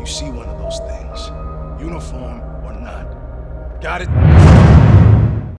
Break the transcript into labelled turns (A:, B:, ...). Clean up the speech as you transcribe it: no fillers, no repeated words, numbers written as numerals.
A: you see one of those things, uniform or not. Got it?